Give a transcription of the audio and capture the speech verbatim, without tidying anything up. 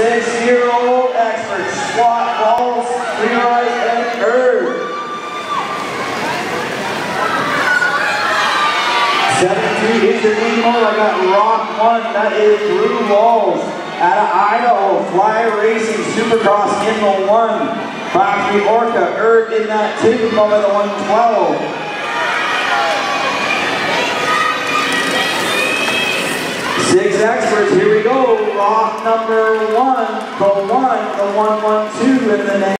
six-year-old expert, squat, balls, free rise, and erg. seventy-two is the Nemo. I got Rock one. That is Drew Walls out of Idaho. Fly Racing Supercross in the one. five three Orca. Erg in that two. Over the one twelve. Six experts. Here we go. Rock number one. The one. The one one two. And the next.